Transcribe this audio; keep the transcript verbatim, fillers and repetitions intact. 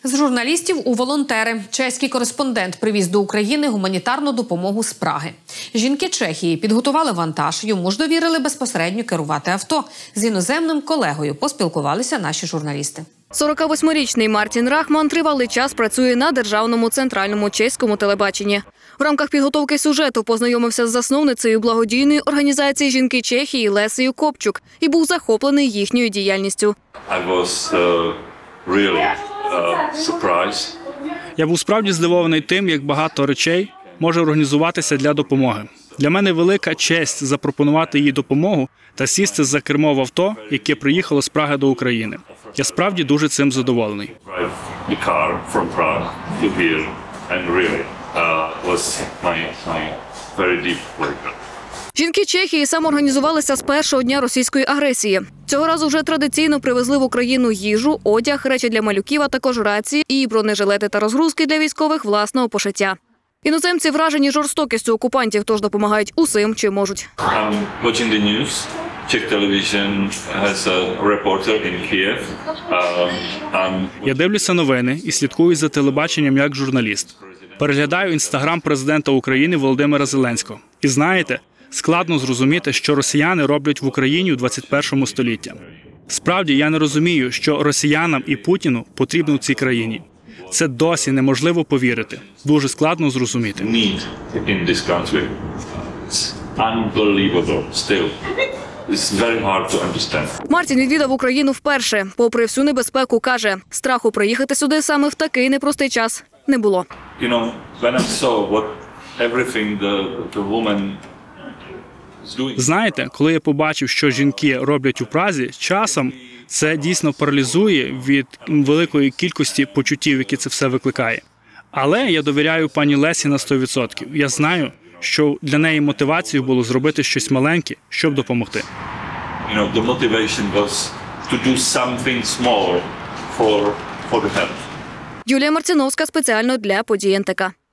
З журналістів у волонтери. Чеський кореспондент привіз до України гуманітарну допомогу з Праги. Жінки Чехії підготували вантаж, йому ж довірили безпосередньо керувати авто. З іноземним колегою поспілкувалися наші журналісти. сорокавосьмирічний Мартін Рахман тривалий час працює на державному центральному чеському телебаченні. В рамках підготовки сюжету познайомився з засновницею благодійної організації «Жінки Чехії» Лесею Копчук і був захоплений їхньою діяльністю. I was, uh, really, uh, surprised. Я був справді здивований тим, як багато речей може організуватися для допомоги. Для мене велика честь запропонувати їй допомогу та сісти за кермо в авто, яке приїхало з Праги до України. Я справді дуже цим задоволений. The car from Prague to here, and really, uh, was my, my very deep pleasure. Жінки Чехії самоорганізувалися з першого дня російської агресії. Цього разу вже традиційно привезли в Україну їжу, одяг, речі для малюків, а також рації і бронежилети та розгрузки для військових власного пошиття. Іноземці вражені жорстокістю окупантів, тож допомагають усім, чим можуть. I'm watching the news. Czech television has a reporter in Kiev. Um, and... Я дивлюся новини і слідкую за телебаченням як журналіст. Переглядаю інстаграм президента України Володимира Зеленського. І знаєте, складно зрозуміти, що росіяни роблять в Україні у двадцять першому столітті. Справді, я не розумію, що росіянам і Путіну потрібно в цій країні. Це досі неможливо повірити. Дуже складно зрозуміти. Need in this country. It's unbelievable still. It's very hard to understand. Мартін відвідав Україну вперше. Попри всю небезпеку, каже, страху приїхати сюди саме в такий непростий час не було. You know, when I saw what everything the the woman is doing. Знаєте, коли я побачив, що жінки роблять у Празі, часом це дійсно паралізує від великої кількості почуттів, які це все викликає. Але я довіряю пані Лесі на сто відсотків. Я знаю, що для неї мотивацією було зробити щось маленьке, щоб допомогти. You know, the motivation was to do something small for for the help. Юлія Марціновська спеціально для подій ен те ка.